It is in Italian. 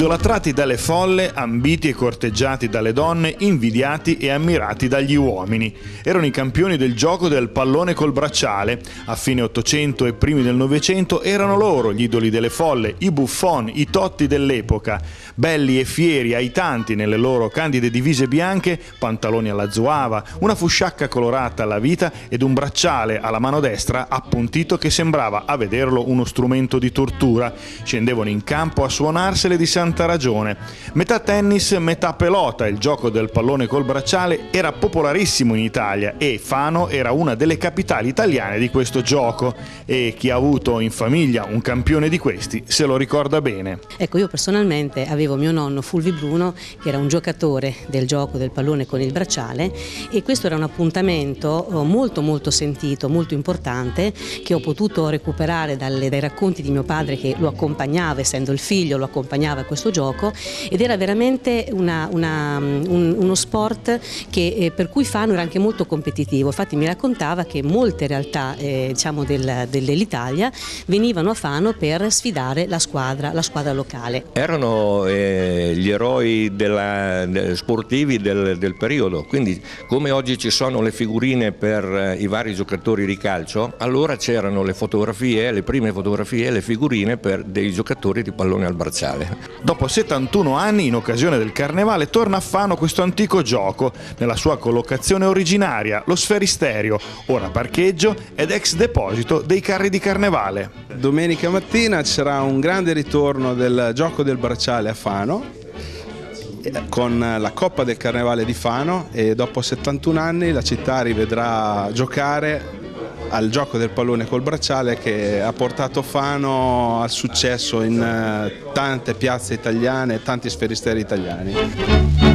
Idolatrati dalle folle, ambiti e corteggiati dalle donne, invidiati e ammirati dagli uomini. Erano i campioni del gioco del pallone col bracciale. A fine Ottocento e primi del Novecento erano loro gli idoli delle folle, i Buffon, i Totti dell'epoca. Belli e fieri, aitanti nelle loro candide divise bianche, pantaloni alla zuava, una fusciacca colorata alla vita ed un bracciale alla mano destra appuntito che sembrava, a vederlo, uno strumento di tortura. Scendevano in campo a suonarsele di santa ragione. Metà tennis, metà pelota, il gioco del pallone col bracciale era popolarissimo in Italia e Fano era una delle capitali italiane di questo gioco, e chi ha avuto in famiglia un campione di questi se lo ricorda bene. Ecco, io personalmente avevo mio nonno Fulvi Bruno, che era un giocatore del gioco del pallone con il bracciale, e questo era un appuntamento molto sentito, molto importante, che ho potuto recuperare dai racconti di mio padre, che lo accompagnava, essendo il figlio, lo accompagnava a questo gioco, ed era veramente uno sport per cui Fano era anche molto competitivo. Infatti mi raccontava che molte realtà diciamo dell'Italia venivano a Fano per sfidare la squadra locale. Erano gli eroi sportivi del periodo, quindi come oggi ci sono le figurine per i vari giocatori di calcio, allora c'erano le fotografie, le prime fotografie e le figurine per dei giocatori di pallone al bracciale. Dopo 71 anni, in occasione del Carnevale, torna a Fano questo antico gioco, nella sua collocazione originaria, lo Sferisterio, ora parcheggio ed ex deposito dei carri di Carnevale. Domenica mattina c'era un grande ritorno del gioco del bracciale a Fano, con la Coppa del Carnevale di Fano, e dopo 71 anni la città rivedrà giocare al gioco del pallone col bracciale, che ha portato Fano al successo in tante piazze italiane e tanti sferisteri italiani.